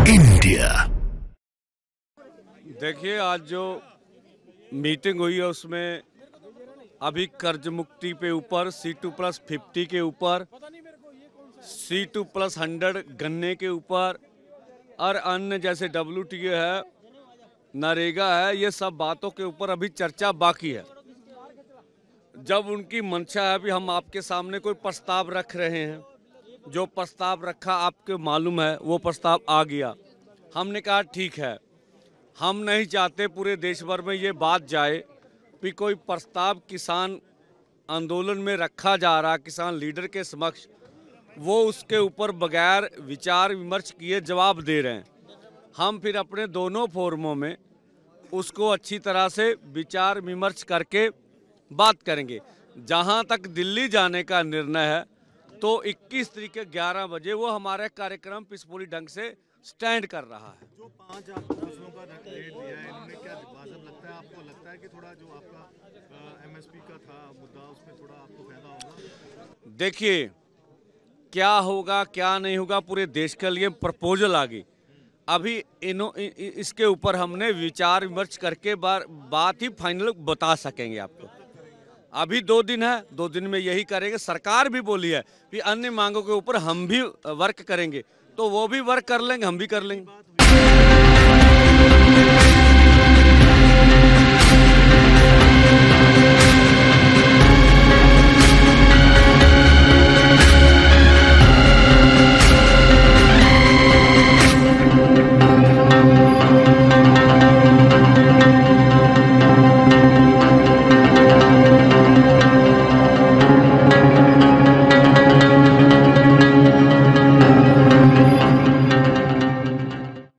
India. देखिए, आज जो मीटिंग हुई है उसमें अभी कर्ज मुक्ति पे ऊपर C2+50 के ऊपर, C2+100 गन्ने के ऊपर और अन्य जैसे WTO है, नरेगा है, ये सब बातों के ऊपर अभी चर्चा बाकी है। जब उनकी मंशा है, अभी हम आपके सामने कोई प्रस्ताव रख रहे हैं, जो प्रस्ताव रखा आपको मालूम है, वो प्रस्ताव आ गया। हमने कहा ठीक है, हम नहीं चाहते पूरे देश भर में ये बात जाए कि कोई प्रस्ताव किसान आंदोलन में रखा जा रहा, किसान लीडर के समक्ष, वो उसके ऊपर बगैर विचार विमर्श किए जवाब दे रहे हैं। हम फिर अपने दोनों फोरमों में उसको अच्छी तरह से विचार विमर्श करके बात करेंगे। जहां तक दिल्ली जाने का निर्णय है तो 21 तारीख के 11 बजे वो हमारे कार्यक्रम पीसफुली ढंग से स्टैंड कर रहा है। जो 5 फसलों का रेट दिया है, इन्होंने क्या वाजिब लगता है आपको? लगता है कि थोड़ा जो आपका MSP का था मुद्दा, उसमें थोड़ा आपको फायदा होगा? देखिए, क्या होगा क्या नहीं होगा, पूरे देश के लिए प्रपोजल आ गई। अभी इसके ऊपर हमने विचार विमर्श करके बात ही फाइनल बता सकेंगे आपको। अभी 2 दिन है, 2 दिन में यही करेंगे। सरकार भी बोली है कि अन्य मांगों के ऊपर हम भी वर्क करेंगे, तो वो भी वर्क कर लेंगे, हम भी कर लेंगे।